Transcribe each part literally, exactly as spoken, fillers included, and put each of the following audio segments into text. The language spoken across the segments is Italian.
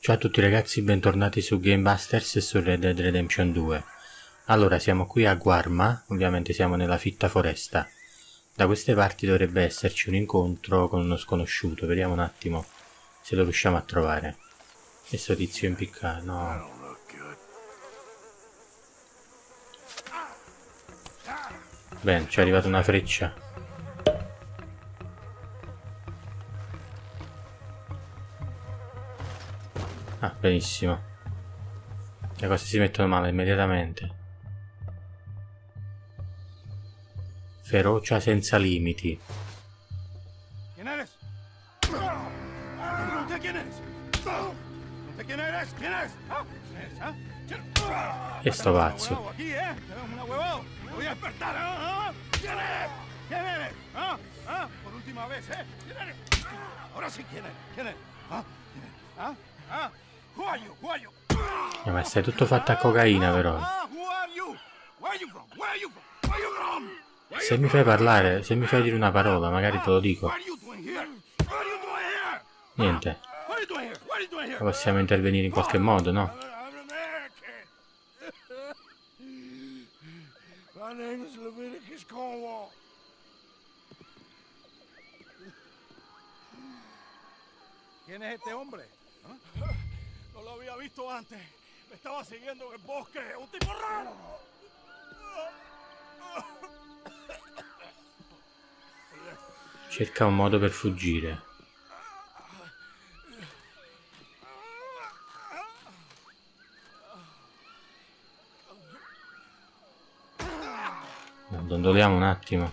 Ciao a tutti ragazzi, bentornati su Gamebusters e su Red Dead Redemption due. Allora, siamo qui a Guarma, ovviamente siamo nella fitta foresta. Da queste parti dovrebbe esserci un incontro con uno sconosciuto, vediamo un attimo se lo riusciamo a trovare. E sto tizio impiccato, no. Bene, ci è arrivata una freccia. Ah, benissimo. Le cose si mettono male immediatamente. Ferocia senza limiti. ¿Quién eres? Pregunté quién eres. Pregunté quién eres. ¿Quién eres? ¿Ah? ¿Quién eres? ¿Ah? ¿Quién? E sto pazzo. Aquí, ¿eh? Tenemos un huevado. Te voy a despertar, ¿ah? ¿Quién eres? ¿Quién eres? ¿Ah? ¿Ah? Por última vez, ¿eh? ¿Quién eres? Ahora sí, ¿quién eres? ¿Quién eres? ¿Ah? ¿Quién eres? ¿Ah? ¿Ah? Who are you? Who are you? Eh, ma stai tutto fatto a cocaina però. Ah, who are you? Where are you from? Where are you from? Where are you from? Se mi fai parlare, se mi fai dire una parola, magari te lo dico. Niente. Possiamo intervenire in qualche modo, no? ¿Quién es este hombre? ¿Ah? No lo había visto antes. Me estaba siguiendo en el bosque. Un tipo raro. Cerca un modo per fuggire. Dondoliamo un attimo.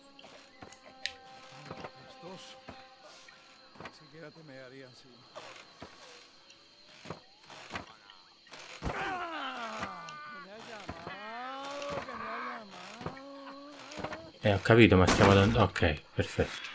Eh, ho capito, ma stiamo dando... Ok, perfetto.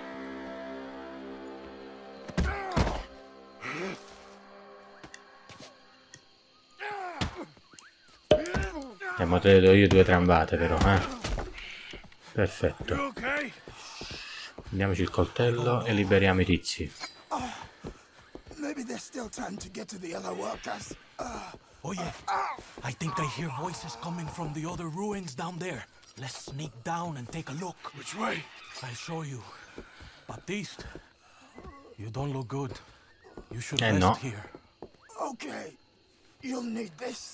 E mo te le do io due trambate però, eh. Perfetto. Prendiamoci il coltello e liberiamo i tizi. Maybe there's still time to get to the other workers. Oh yeah, I think I hear voices coming from the other ruins down there. Let's sneak down and take a look. Which way? I'll show you. Baptiste, you don't look good. You should Eh rest no. here. Okay, you'll need this.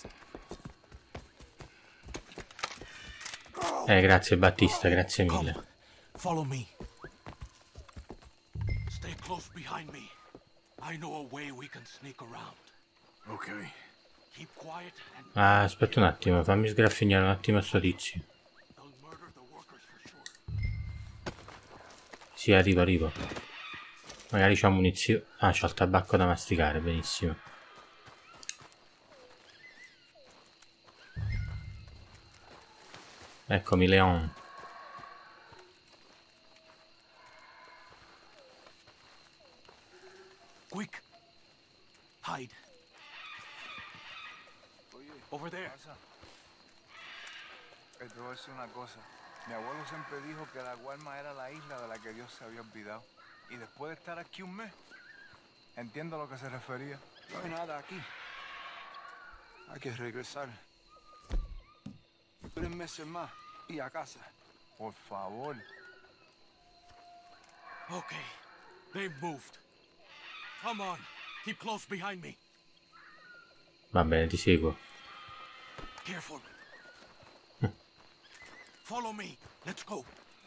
Eh, grazie Battista, grazie mille. Come, follow me. Stay close behind me. I know a way we can sneak around. Okay. Keep quiet and Ah, aspetta un attimo, fammi sgraffignare un attimo sto tizio. they'll murder the workers for sure. Sì, arrivo, arrivo. Magari c'ho munizioni. Ah, c'ho il tabacco da masticare, benissimo. Eccomi, Leon. Quick, hide. Over there. Te voy a decir una cosa. Mi abuelo siempre dijo que la Guarma era la isla de la que Dios se había olvidado. Y después de estar aquí un mes, entiendo a lo que se refería. No hay nada aquí. Hay que regresar. Tres meses más y a casa. Por favor. Okay, they've moved. Come on, keep close behind me. Va bene, ti seguo. Careful. Follow me. Let's go.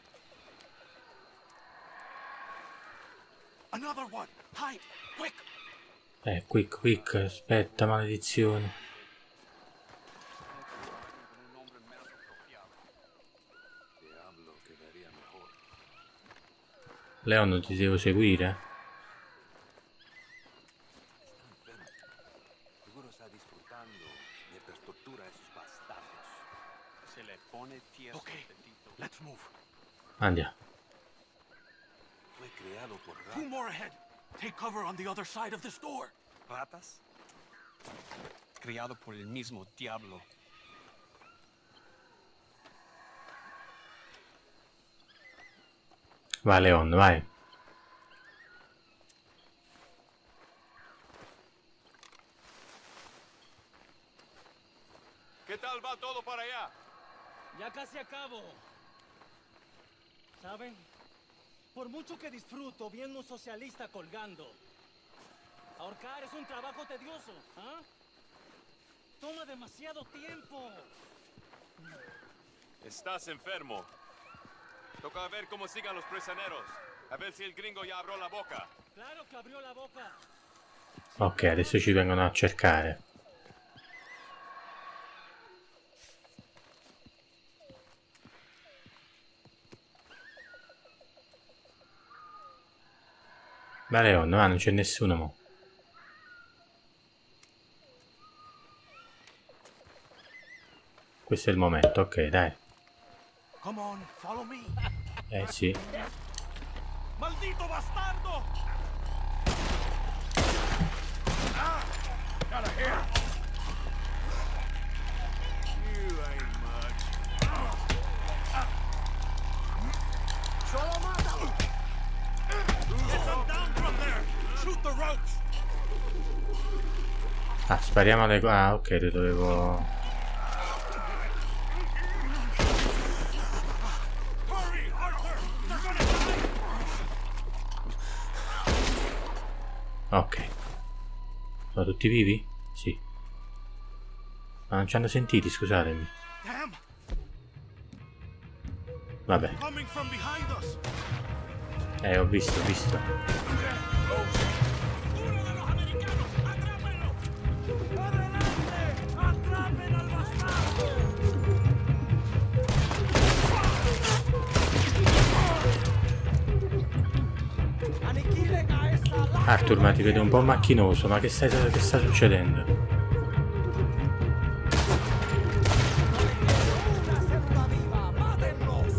Another one. Hide. Quick. Eh, quick, quick, aspetta, maledizione. Leon, non ti devo seguire? Okay, let's move. Andiamo. Two more ahead. Take cover on the other side of this door. ¿Ratas? Criado por el mismo diablo. Vai Leon, vai. ¿Qué tal va todo para allá? Ya casi acabo. ¿Saben? Por mucho que disfruto viendo un socialista colgando, ahorcar es un trabajo tedioso, ¿ah? Toma demasiado tiempo. Estás enfermo. Toca ver cómo sigan los prisioneros. A ver si el gringo ya abrió la boca. Claro que abrió la boca. Ok, adesso ci vengono a cercare. Ma Leon, ah, non c'è nessuno mo. Questo è il momento, ok, dai. Come on, follow me. Eh sì. ¡Maldito bastardo! Ah, out of here. You ain't much. Solo mátalo. Get them down from there! Shoot the ropes! Ah, spariamo alle... Ah, ok, dovevo... Ok. Sono tutti vivi? Sì. Ma non ci hanno sentiti, scusatemi. Damn! Vabbè. Coming from behind us! Eh, ho visto, ho visto. ¡Uno de los americanos! ¡Atrápenlo! ¡Adelante! ¡Atrapen al bastardo! ¡Aniquilen a esa lacra! Arthur, ma ti vedo un po' macchinoso, ma che, stai, che sta succedendo? ¡Una célula viva! ¡Mátenlos!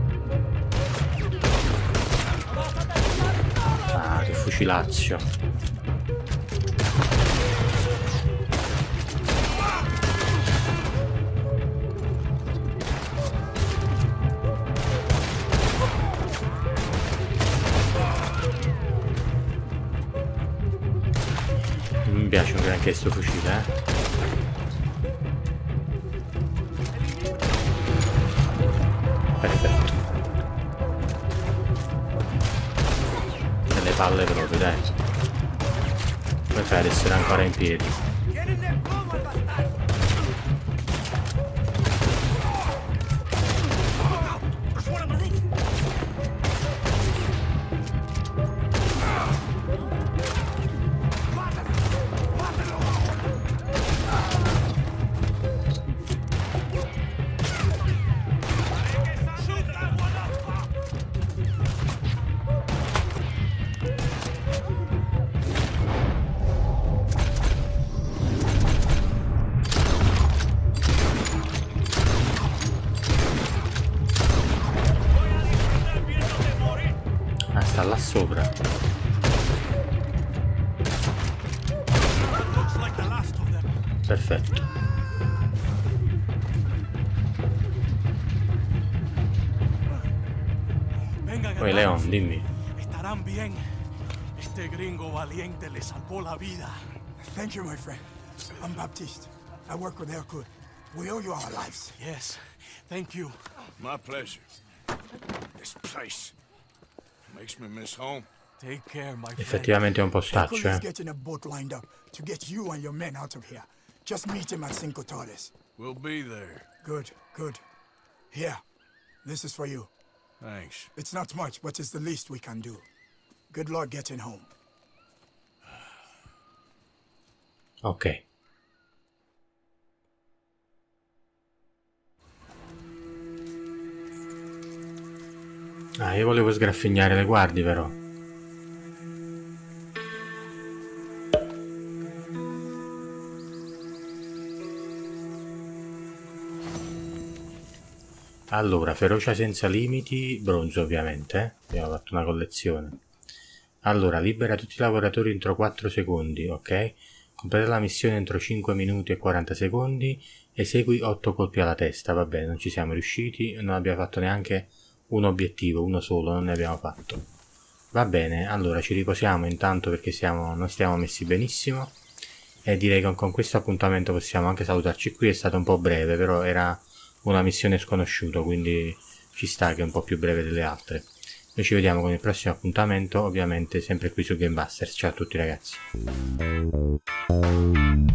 Ah, che fucilazio. Non mi piace un granché sto fucile, eh. Perfetto. Delle palle proprio, dai. Come fai ad essere ancora in piedi? Ah, sta là sopra. Perfetto. Oye, Leon, dimmi. Estarán bien. Este gringo valiente le salvó la vida. Thank you, my friend. I'm Baptiste. I work with Hercule. We owe you our lives. Yes, thank you. My pleasure. This place makes me miss home. Take care, my friend. Effettivamente è un po' Hercule staccio, is eh. getting a boat lined up to get you and your men out of here. Just meet him at Cinco Torres. We'll be there. Good, good. Here, this is for you. Thanks. It's not much, but it's the least we can do. Good luck getting home. Ok. Ah, io volevo sgraffignare le guardie, però. Allora, ferocia senza limiti, bronzo ovviamente, eh? Abbiamo fatto una collezione. Allora, libera tutti i lavoratori entro quattro secondi, ok? Completa la missione entro cinque minuti e quaranta secondi, esegui otto colpi alla testa, va bene, non ci siamo riusciti, non abbiamo fatto neanche un obiettivo, uno solo, non ne abbiamo fatto. Va bene, allora ci riposiamo intanto perché siamo, non stiamo messi benissimo E direi che con questo appuntamento possiamo anche salutarci qui. È stato un po' breve, però era una missione sconosciuta, quindi ci sta che è un po' più breve delle altre. Noi ci vediamo con il prossimo appuntamento, ovviamente sempre qui su Gamebusters. Ciao a tutti ragazzi.